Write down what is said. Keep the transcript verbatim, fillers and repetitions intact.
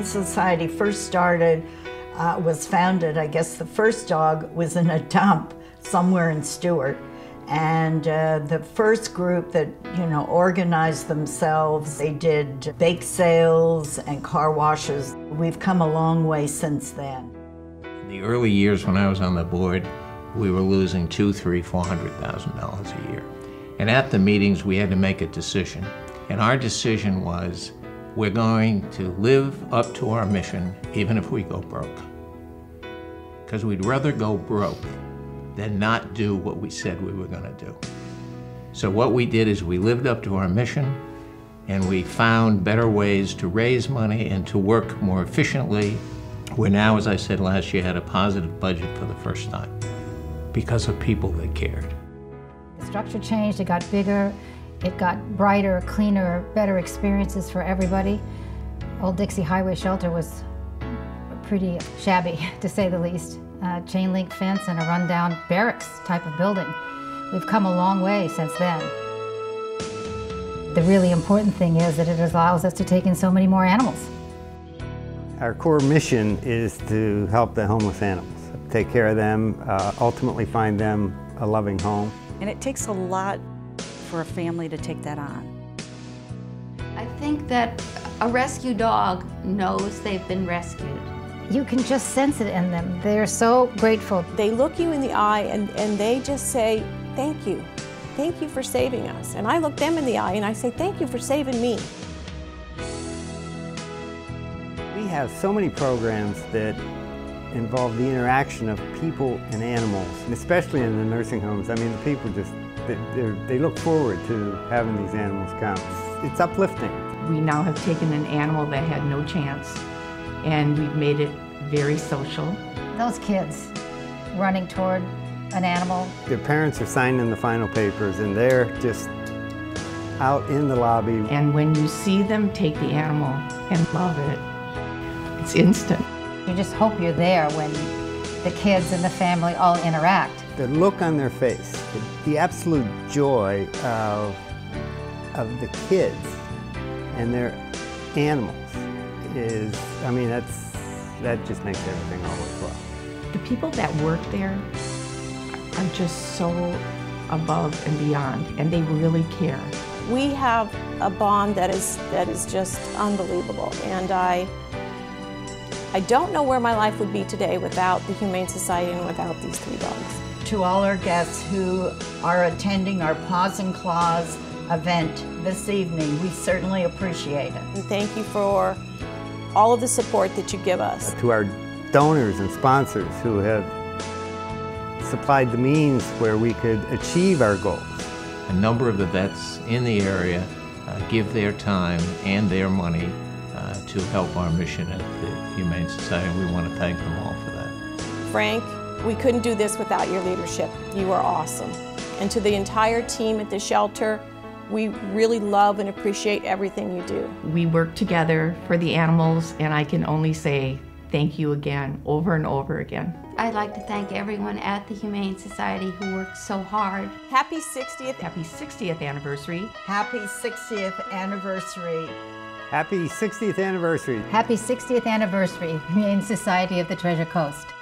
Society first started, uh, was founded, I guess the first dog was in a dump somewhere in Stewart. And uh, the first group that, you know, organized themselves, they did bake sales and car washes. We've come a long way since then. In the early years when I was on the board, we were losing two, three, four hundred thousand dollars a year. And at the meetings, we had to make a decision. And our decision was, we're going to live up to our mission, even if we go broke. Because we'd rather go broke than not do what we said we were going to do. So what we did is we lived up to our mission, and we found better ways to raise money and to work more efficiently. We're now, as I said last year, had a positive budget for the first time because of people that cared. The structure changed, it got bigger, it got brighter, cleaner, better experiences for everybody. Old Dixie Highway Shelter was pretty shabby, to say the least. Uh, chain link fence and a rundown barracks type of building. We've come a long way since then. The really important thing is that it allows us to take in so many more animals. Our core mission is to help the homeless animals, take care of them, uh, ultimately find them a loving home. And it takes a lot for a family to take that on. I think that a rescue dog knows they've been rescued. You can just sense it in them. They're so grateful. They look you in the eye and, and they just say, thank you. Thank you for saving us. And I look them in the eye and I say, thank you for saving me. We have so many programs that involve the interaction of people and animals, and especially in the nursing homes. I mean, the people just, they, they look forward to having these animals come. It's uplifting. We now have taken an animal that had no chance, and we've made it very social. Those kids running toward an animal. Their parents are signing the final papers and they're just out in the lobby. And when you see them take the animal and love it, it's instant. You just hope you're there when the kids and the family all interact. The look on their face, the, the absolute joy of, of the kids and their animals is, I mean, that's, that just makes everything all worthwhile. The people that work there are just so above and beyond, and they really care. We have a bond that is, that is just unbelievable, and I, I don't know where my life would be today without the Humane Society and without these three dogs. To all our guests who are attending our Paws and Claws event this evening, we certainly appreciate it. And thank you for all of the support that you give us. To our donors and sponsors who have supplied the means where we could achieve our goals. A number of the vets in the area uh, give their time and their money uh, to help our mission at the Humane Society. We want to thank them all for that. Frank, we couldn't do this without your leadership. You are awesome. And to the entire team at the shelter, we really love and appreciate everything you do. We work together for the animals, and I can only say thank you again, over and over again. I'd like to thank everyone at the Humane Society who worked so hard. Happy sixtieth. Happy sixtieth anniversary. Happy sixtieth anniversary. Happy sixtieth anniversary. Happy sixtieth anniversary, Humane Society of the Treasure Coast.